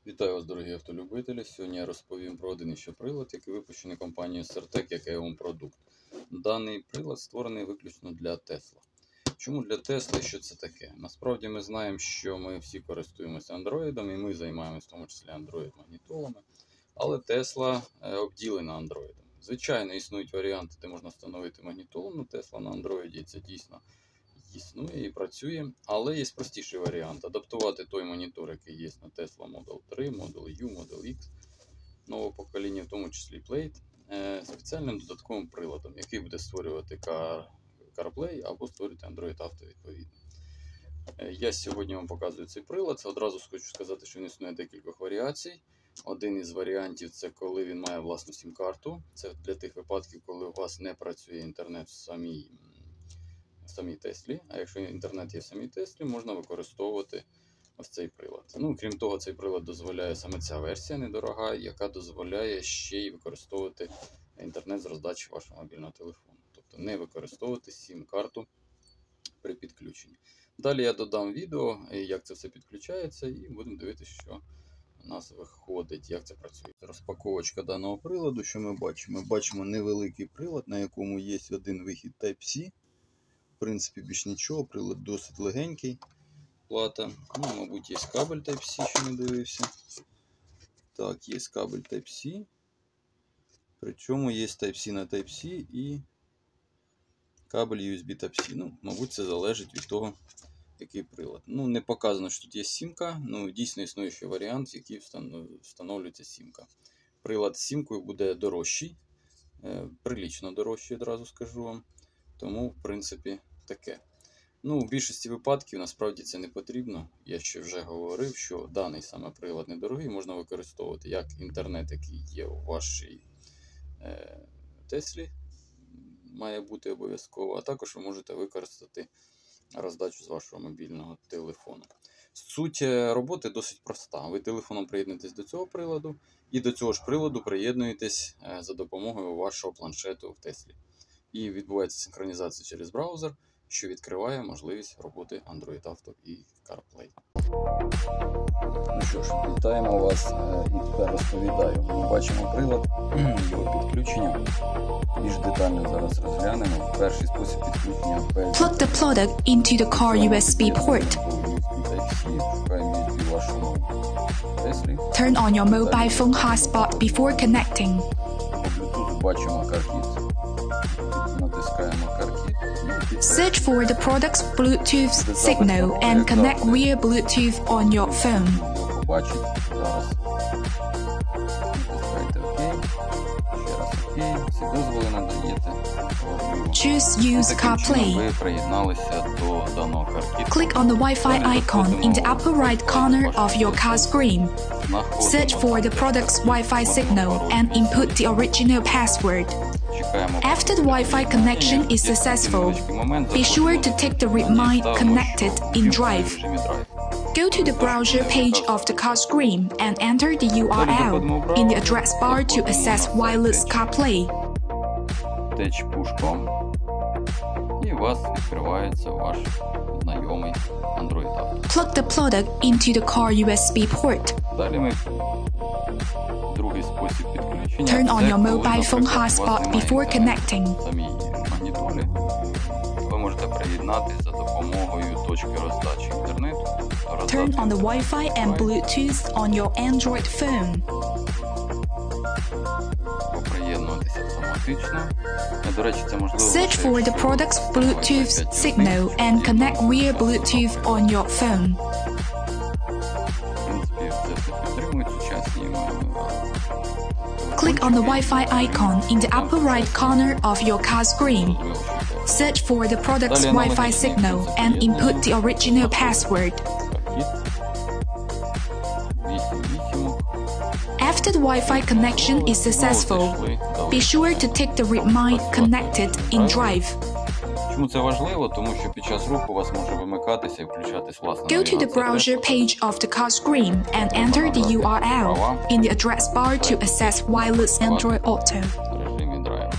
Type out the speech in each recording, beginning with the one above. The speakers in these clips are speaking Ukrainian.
Вітаю вас, дорогі автолюбителі! Сьогодні я розповім про один іще прилад, який випущений компанією Certec як EOM-продукт. Даний прилад створений виключно для Tesla. Чому для Tesla і що це таке? Насправді ми знаємо, що ми всі користуємося Android, і ми займаємося в тому числі Android-магнітолами. Але Tesla обділена Android. Звичайно, існують варіанти, де можна встановити магнітолу на Tesla на Android, і це дійсно існує і працює, але є простіший варіант. Адаптувати той монітор, який є на Tesla Model 3, Model U, Model X, нового покоління, в тому числі Plate, спеціальним додатковим приладом, який буде створювати CarPlay або створювати Android Auto відповідно. Я сьогодні вам показую цей прилад. Одразу хочу сказати, що він існує декількох варіацій. Один із варіантів – це коли він має власну сім-карту. Це для тих випадків, коли у вас не працює інтернет в самій Теслі, а якщо інтернет є в самій Теслі, можна використовувати ось цей прилад. Крім того, цей прилад дозволяє, саме ця версія недорога, яка дозволяє ще й використовувати інтернет з роздачі вашого мобільного телефону. Тобто не використовувати сім-карту при підключенні. Далі я додам відео, як це все підключається, і будемо дивитися, що у нас виходить, як це працює. Розпаковочка даного приладу, що ми бачимо? Ми бачимо невеликий прилад, на якому є один вихід Type-C. В принципі, більш нічого, прилад досить легенький. Плата. Мабуть, є кабель Type-C, що не дивився. Так, є кабель Type-C. Причому є Type-C на Type-C і кабель USB Type-C. Мабуть, це залежить від того, який прилад. Не показано, що тут є сімка. Дійсно існує ще варіант, в який встановлюється сімка. Прилад з сімкою буде дорожчий. Прилічно дорожчий, одразу скажу вам. Тому, в принципі, таке. В більшості випадків, насправді, це не потрібно. Я ще вже говорив, що даний саме прилад недорогий можна використовувати як інтернет, який є у вашій Теслі, має бути обов'язково, а також ви можете використати роздачу з вашого мобільного телефону. Суть роботи досить проста. Ви телефоном приєднуєтесь до цього приладу і до цього ж приладу приєднуєтесь за допомогою вашого планшету в Теслі. І відбувається синхронізація через браузер, що відкриває можливість роботи Android Auto і CarPlay. Що ж, вітаємо вас і тепер розповідаю. Ми бачимо прилад, його підключення. Більш детально зараз розглянемо. Перший спосіб підключення без... Plug the product into the car USB port. Шукаємо USB вашому Теслі. Turn on your mobile phone hotspot before connecting. Bluetooth бачимо CarKit. Натискаємо CarKit. Search for the product's Bluetooth signal and connect via Bluetooth on your phone. Побачить зараз. Натискайте ОК. Ще раз ОК. Всі дозволи надаєте. Choose Use CarPlay. Ви приєдналися до даного CarKit. Click on the Wi-Fi icon in the upper right corner of your car screen. Search for the product's Wi-Fi signal and input the original password. After the Wi-Fi connection is successful, be sure to take the Remind Connected in Drive. Go to the browser page of the car screen and enter the URL in the address bar to access wireless CarPlay. І у вас відкривається ваш знайомий Android Auto. Plug the product into the car USB port. Далі ми другий спосіб підключення. Turn on your mobile phone hotspot before connecting. Самій магнітолі. Ви можете приєднатися за допомогою точки роздачі інтернету. Turn on the Wi-Fi and Bluetooth on your Android phone. Приєднуватися автоматично. До речі, це можливо. Search for the product's Bluetooth signal and connect via Bluetooth on your phone. В принципі, це все підтримують сучасні. Click on the Wi-Fi icon in the upper right corner of your car screen. Search for the product's Wi-Fi signal and input the original password. After the Wi-Fi connection is successful, be sure to take the Remind Connected in Drive. Чому це важливо? Тому що під час руху у вас може вимикатися і включатись власна Go to the browser page of the car screen and enter the URL in the address bar to access wireless Android Auto. В режимі драйв.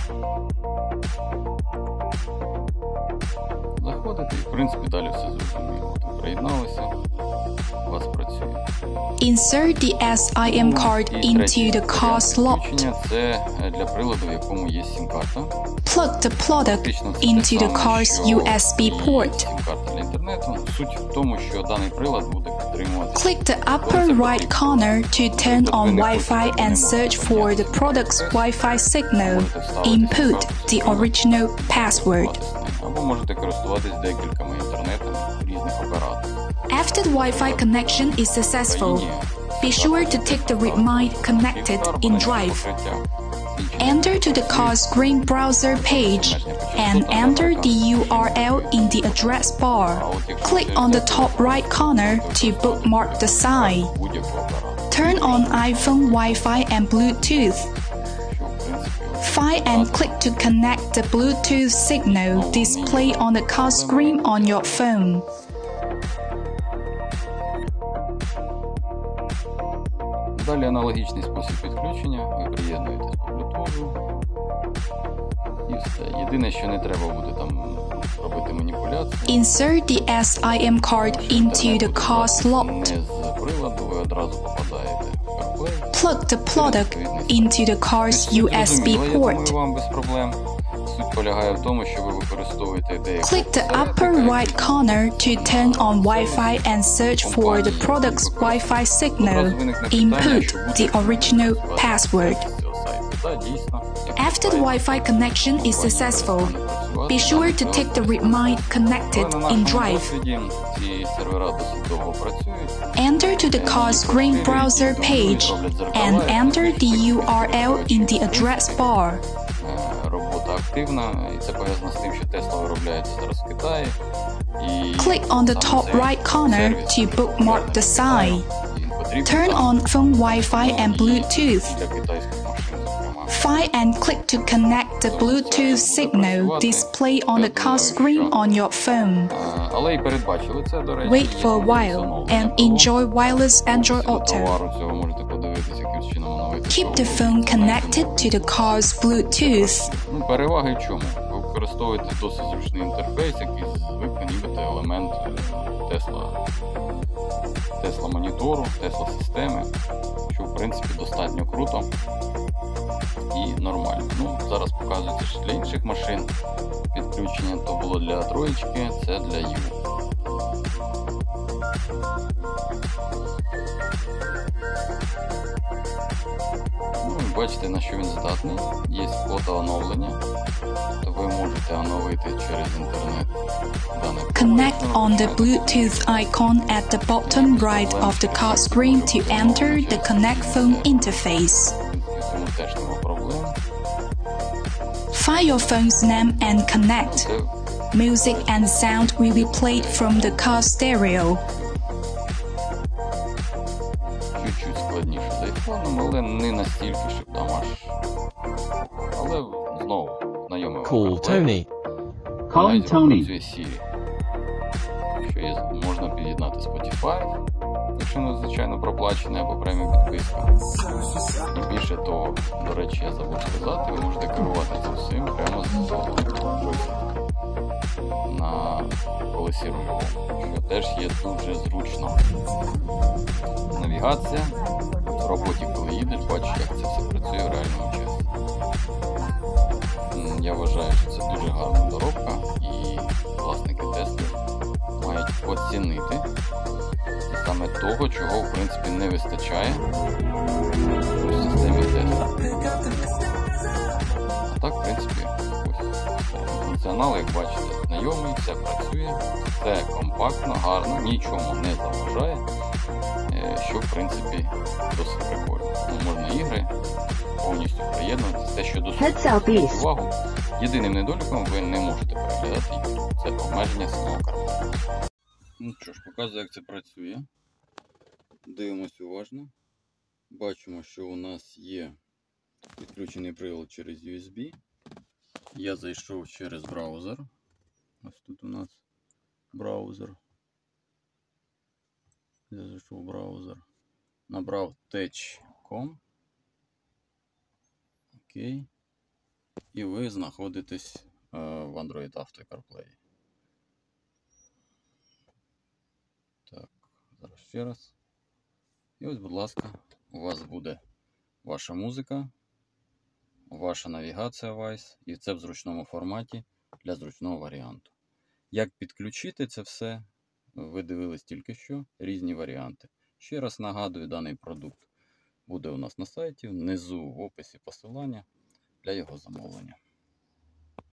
Заходите і, в принципі, далі все зрозуміло. Приєдналися, у вас працює. Insert the SIM card into the car slot. Це для приладу, в якому є сім-карта. Plug the product into the car's USB port. Сім-карта для інтернету. Суть в тому, що даний прилад буде підтримувати. Click the upper right corner to turn on Wi-Fi and search for the product's Wi-Fi signal. Input the original password. Або можете користуватись декількома інтернетами різних операторів. After the Wi-Fi connection is successful, be sure to tick the Remind Connected in Drive. Enter to the car's Green browser page and enter the URL in the address bar. Click on the top right corner to bookmark the site. Turn on iPhone Wi-Fi and Bluetooth. Find and click to connect the Bluetooth signal displayed on the car screen on your phone. Далі аналогічний спосіб підключення. Ви приєднуєтесь по Bluetooth. І все. Єдине, що не треба буде там робити маніпуляції. Insert the SIM card into the car slot. Не з приладу, ви одразу попадаєте в CarPlay. Plug the product into the car's USB Я думаю, port. вам без проблем. Суть полягає в тому, що ви використовуєте деяку Click the upper right corner to turn on Wi-Fi and search for the product's Wi-Fi signal. Input the original password. After the Wi-Fi connection is successful, be sure to tick the Remind Connected in Drive. Enter to the car's Green browser page and enter the URL in the address bar. Робота активна, і це пов'язано з тим, що Tesla виробляється зараз в Китаї. Click on the top right corner to bookmark the site. Turn on phone Wi-Fi and Bluetooth. Find and click to connect the Bluetooth signal displayed on the car screen on your phone. Але і передбачили це, до речі. Wait for a while and enjoy wireless Android Auto. Цього можете подивитися, яким чином оновити. Keep the phone connected to the car's Bluetooth. Переваги в чому? Ви використовуєте досить зручний інтерфейс, який звикли нібито елемент Tesla монітору, Tesla системи, що в принципі достатньо круто і нормально. Зараз показується, що для інших машин підключення то було для троєчки, це для U. Бачите, на що він здатний. Є фотооновлення, то ви можете оновити через інтернет дане. Connect on the Bluetooth icon at the bottom right of the car screen to enter the Connect phone interface. Цьому теж нема проблем. Find your phone's name and connect. Music and sound will be played from the car stereo. Чуть-чуть складніше з айфоном, але не настільки, щоб там аж. Але знову знайомий. Call Tony. Calling Tony. Працює Siri. Що є, можна під'єднати Spotify, якщо звичайно проплачений або преміум підписка. І більше того, до речі, я забув сказати, ви можете керувати цим всім прямо з джойстика на колесі рульовому, що теж є дуже зручно. Навігація. В роботі, коли їдеш, бачиш, як це все працює в реальному часі. Я вважаю, що це дуже гарна доробка, і власники Тесли мають оцінити саме того, чого в принципі не вистачає у системі Tesla. А так, в принципі, ось функціонал, як бачите, знайомий, все працює, все компактно, гарно, нічому не заважає, що в принципі досить прикольно. Можна ігри повністю приєднувати, те, що досить увагу. Єдиним недоліком ви не можете переглядати YouTube. Це обмеження самого CarPlay. Ну що ж, показую, як це працює. Дивимось уважно. Бачимо, що у нас є підключений прилад через USB. Я зайшов через браузер. Ось тут у нас браузер. Я зайшов в браузер. Набрав tech.com. Окей. І ви знаходитесь в Android Auto і CarPlay. Так, зараз ще раз. І ось, будь ласка, у вас буде ваша музика, ваша навігація Wise, і це в зручному форматі для зручного варіанту. Як підключити це все, ви дивились тільки що, різні варіанти. Ще раз нагадую, даний продукт буде у нас на сайті, внизу в описі посилання для його замовлення.